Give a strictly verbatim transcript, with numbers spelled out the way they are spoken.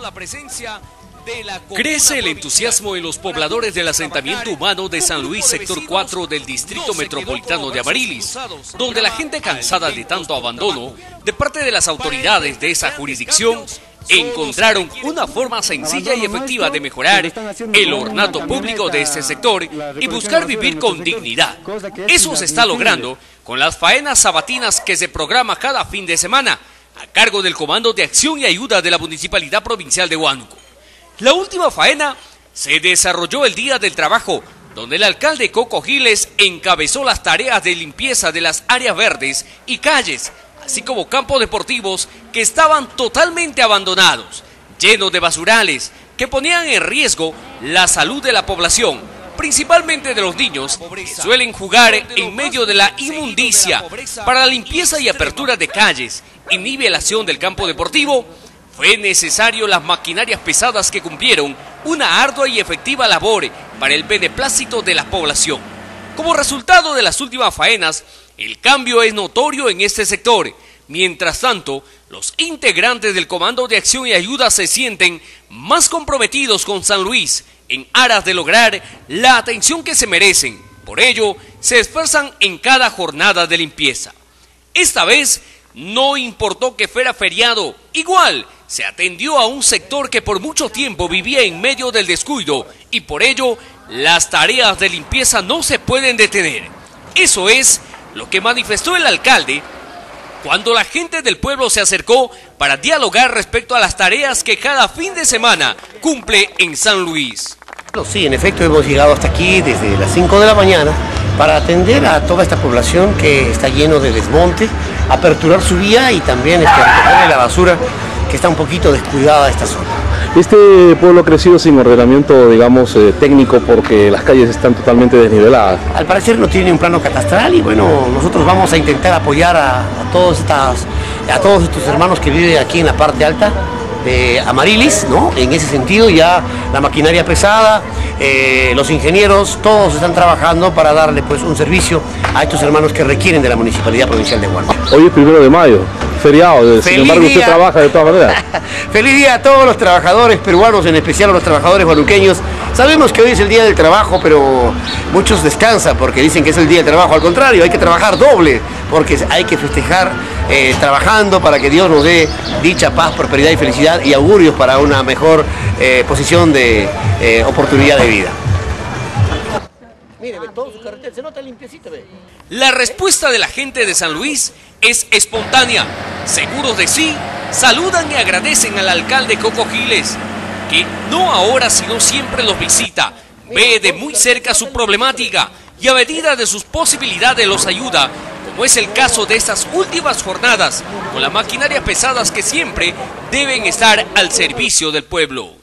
la presencia de la Crece el entusiasmo en los pobladores del asentamiento humano de San Luis, sector cuatro del Distrito Metropolitano de Amarilis, donde la gente cansada de tanto abandono de parte de las autoridades de esa jurisdicción encontraron una forma sencilla y efectiva de mejorar el ornato público de este sector y buscar vivir con dignidad. Eso se está logrando con las faenas sabatinas que se programa cada fin de semana a cargo del Comando de Acción y Ayuda de la Municipalidad Provincial de Huánuco. La última faena se desarrolló el Día del Trabajo, donde el alcalde Coco Giles encabezó las tareas de limpieza de las áreas verdes y calles, así como campos deportivos que estaban totalmente abandonados, llenos de basurales que ponían en riesgo la salud de la población, principalmente de los niños, que suelen jugar en medio de la inmundicia. Para la limpieza y apertura de calles y nivelación del campo deportivo, fue necesario las maquinarias pesadas que cumplieron una ardua y efectiva labor para el beneplácito de la población. Como resultado de las últimas faenas, el cambio es notorio en este sector. Mientras tanto, los integrantes del Comando de Acción y Ayuda se sienten más comprometidos con San Luis en aras de lograr la atención que se merecen. Por ello, se esfuerzan en cada jornada de limpieza. Esta vez, no importó que fuera feriado, igual se atendió a un sector que por mucho tiempo vivía en medio del descuido y por ello las tareas de limpieza no se pueden detener. Eso es lo que manifestó el alcalde cuando la gente del pueblo se acercó para dialogar respecto a las tareas que cada fin de semana cumple en San Luis. Sí, en efecto hemos llegado hasta aquí desde las cinco de la mañana para atender a toda esta población que está lleno de desmonte, aperturar su vía y también este, recogerle la basura que está un poquito descuidada esta zona. Este pueblo ha crecido sin ordenamiento, digamos, eh, técnico porque las calles están totalmente desniveladas. Al parecer no tiene un plano catastral y bueno, nosotros vamos a intentar apoyar a, a, todos, estas, a todos estos hermanos que viven aquí en la parte alta de Amarilis, ¿no? En ese sentido ya la maquinaria pesada, eh, los ingenieros, todos están trabajando para darle pues un servicio a estos hermanos que requieren de la Municipalidad Provincial de Huánuco. Hoy es primero de mayo, feriado, sin embargo usted trabaja de todas maneras. Feliz día a todos los trabajadores peruanos, en especial a los trabajadores huanuqueños. Sabemos que hoy es el día del trabajo, pero muchos descansan porque dicen que es el día del trabajo. Al contrario, hay que trabajar doble, porque hay que festejar eh, trabajando para que Dios nos dé dicha, paz, prosperidad y felicidad y augurios para una mejor eh, posición de eh, oportunidad de vida. Mire, ve, todo su carretera se nota limpiecito, ve. La respuesta de la gente de San Luis es espontánea. Seguros de sí, saludan y agradecen al alcalde Coco Giles, que no ahora sino siempre los visita, ve de muy cerca su problemática y a medida de sus posibilidades los ayuda, como es el caso de estas últimas jornadas, con las maquinarias pesadas que siempre deben estar al servicio del pueblo.